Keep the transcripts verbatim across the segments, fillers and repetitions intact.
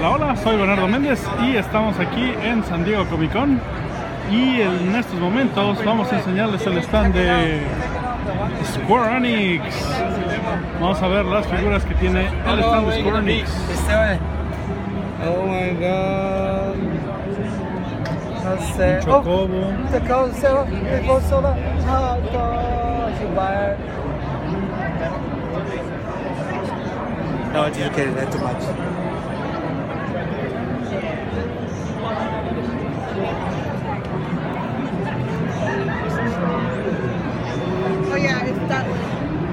Hola, hola, soy Bernardo Méndez y estamos aquí en San Diego Comic Con y en estos momentos vamos a enseñarles el stand de Square Enix. Vamos a ver las figuras que tiene el stand de Square Enix. Oh my god. No sé. Un chocobo. No, it's educated, that's too much. Oh yeah, it's that one.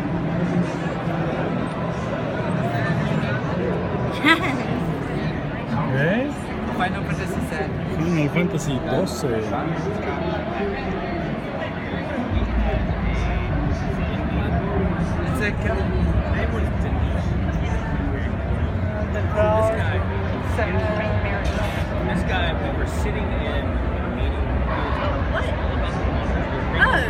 Okay. Final Fantasy set. Final Fantasy doce. It's like uh, This guy, this guy, we were sitting in a meeting. What? Oh.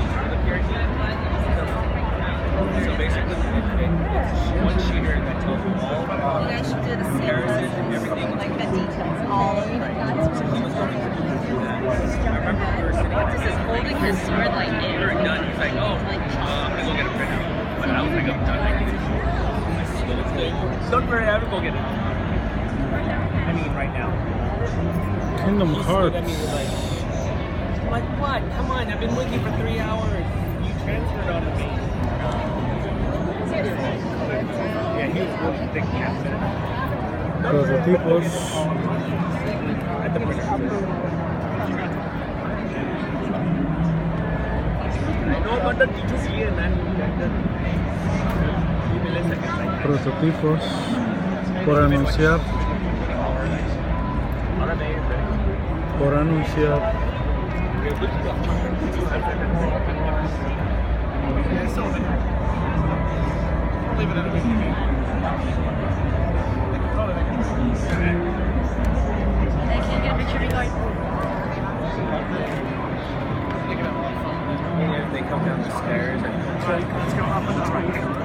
So basically, it's one sheeter that tells you all You about guys should do the same comparisons and everything. like the details, all of it. So he was going to do that. I remember we were sitting at Just holding his sword like we were done. He's like, oh, uh, I'm gonna go get a printout. But I was like, I'm done. I need it. I said, let's go. Don't worry, I have to go get it. I mean, right now. Kingdom He Hearts. stood at me with like, like what? Come on, I've been with you for three hours. You transferred on me. Yeah, he was really thick cat. Prototipos. At the printer. No, but the did you see it, man? Prototipos por anunciar. Por anunciar. Hey, can you get a picture of me going? And they come down the stairs and let's go up on the right.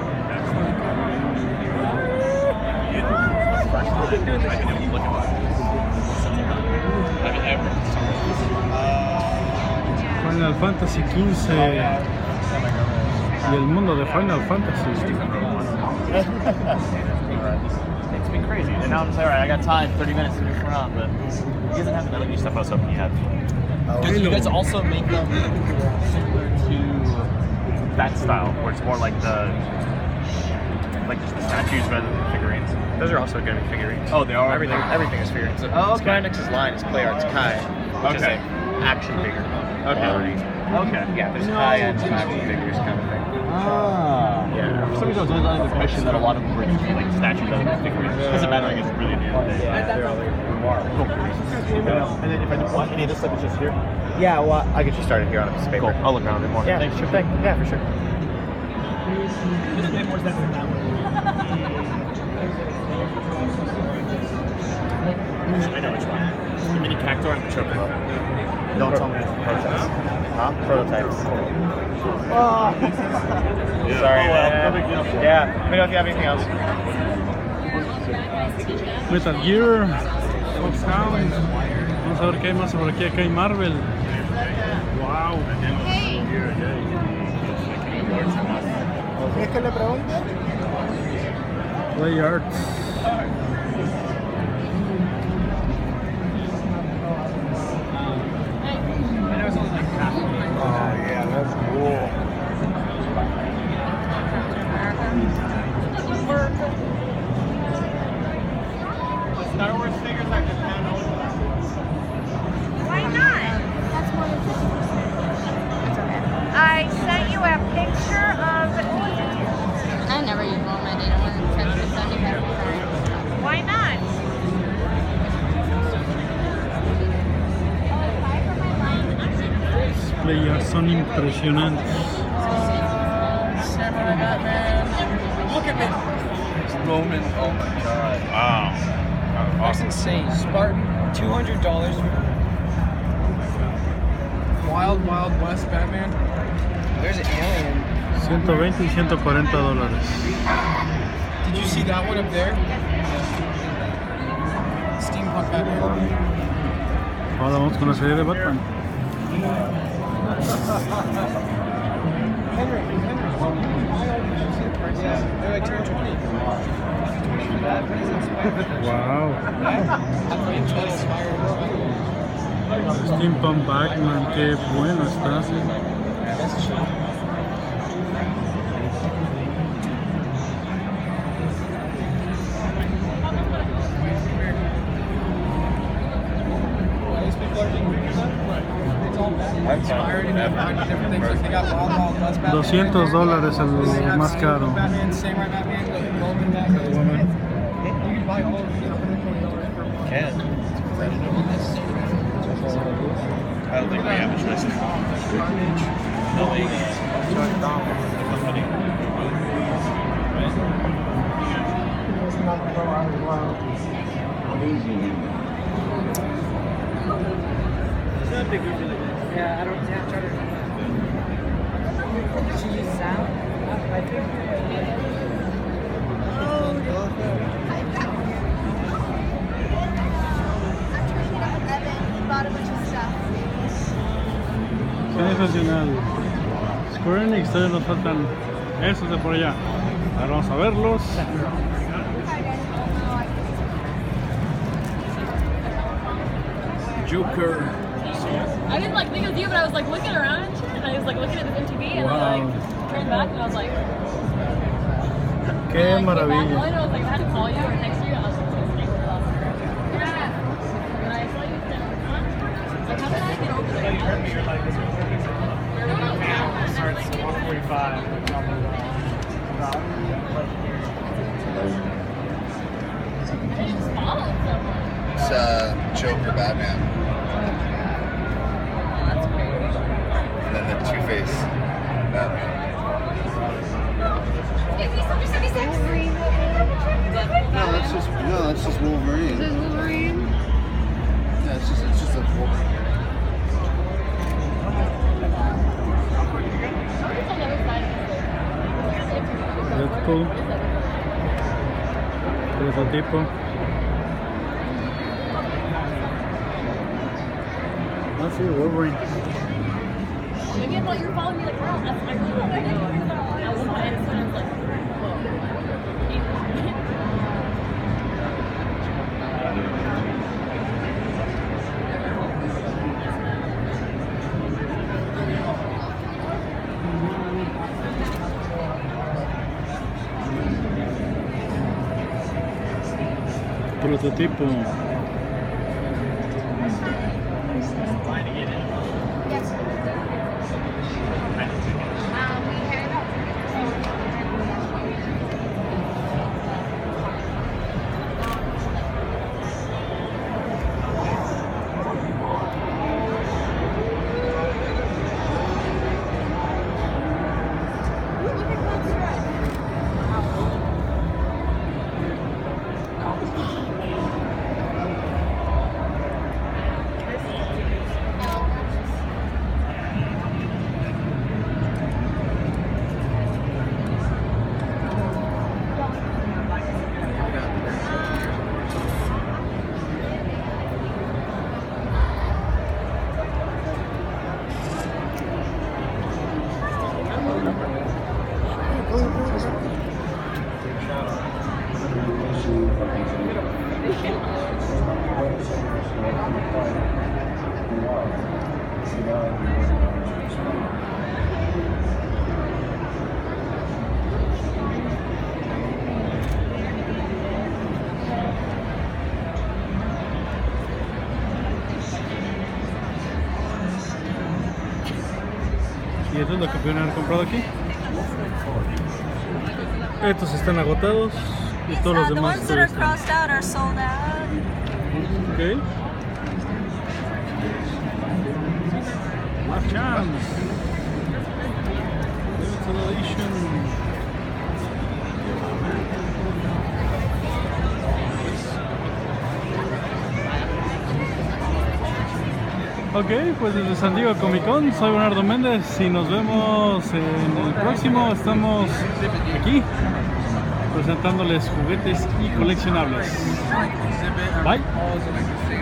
Final Fantasy quince y el mundo de Final Fantasy. It's been crazy. And now I'm just like, alright, I got time, thirty minutes to move around, but he doesn't have the Metal Gear stuff I was hoping he had. Do you guys also make them similar to that style, where it's more like the, like just the statues rather than figurines? Those are also going to be figurines. Oh, they are? Everything, everything is figurines. Oh, okay. Square Enix's line is Play Arts Kai, which is Okay. an action figure. Okay. quality. Okay. Yeah, there's high-end action figures kind of thing. Ah. Yeah. For some reason, I was always under the impression that a lot of them were just like statues rather than figurines. Doesn't matter, I guess, really, at the end of the day. Cool. And then if I don't want any of this stuff, it's just here? Yeah, well, I'll get you started here on a piece of paper. Cool. I'll look around a bit more. Yeah, Thanks. sure thing. Yeah, for sure. This made more sense than that one. I know which one. The mini cactuar and the chocobo. Don't tell me it's prototypes. Huh? Prototypes. Oh. Sorry, Oh, well, man. no big deal. Yeah, let me know if you have anything else. Metal Gear, Foxhound. Vamos a ver qué hay más por aquí. Acá hay Marvel. Wow. ¿Quieres que le pregunte? Play Arts. Oh yeah, that's cool. Star Wars figures like the ten Why not? That's more than fifty percent. It's okay. I sent you a picture of. I never use all my data more than ten percent. You better be fine. Why not? Players son impresionantes. Look at me. It's Roman. Oh my god. Wow. That's insane. Spartan, two hundred dollars. Wild Wild West Batman. There's an alien. ciento veinte y ciento cuarenta dólares. Did you see that one up there? steampunk Batman. Ahora vamos con la serie de Batman. Henry, Henry. They're like two twenty. Wow. Steampunk Batman, qué bueno está. doscientos dólares el más caro. Can. I don't think we have a choice. No way. Yeah, I don't have charter. Did she use sound? I think. Sensacional. Square Enix, todavía nos faltan esos de por allá. Ahora vamos a verlos. Joker. I didn't like think it was you, but I was like looking around and shit, and I was like looking at the M T V, and Wow. I like turned back, and I was like, Qué and, like, came back, maravilla. and I was like, I had to call you or text you. I was like, so stay for the last one. And I saw you there. Like, how did I get over there? Starts at one forty-five. I just followed someone. It's uh, Joker Batman. That's crazy. And then the Two-Face Batman. No, that's just no, that's just Wolverine. This is Wolverine. Yeah, it's just it's just a Wolverine. It's on the other side of the Deadpool. Prototipo. Ah, sí, Wolverine. Maybe I thought you were following me like, wow, that's my cool. I was on it, so I was like, whoa. Prototipo. Yes. Um, we had Y eso es lo que pudieron haber comprado aquí. Estos están agotados y todos los Uh, the demás ones that are están. crossed out are sold out. Okay. Last chance. Limited edition. Ok, pues desde San Diego Comic Con, soy Bernardo Méndez y nos vemos en el próximo. Estamos aquí presentándoles juguetes y coleccionables. Bye.